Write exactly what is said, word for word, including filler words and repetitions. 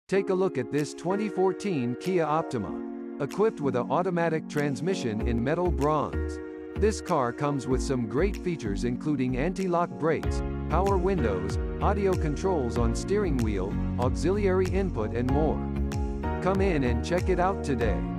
Take a look at this twenty fourteen Kia Optima. Equipped with an automatic transmission in metal bronze. This car comes with some great features including anti-lock brakes, power windows, audio controls on steering wheel, auxiliary input and more. Come in and check it out today.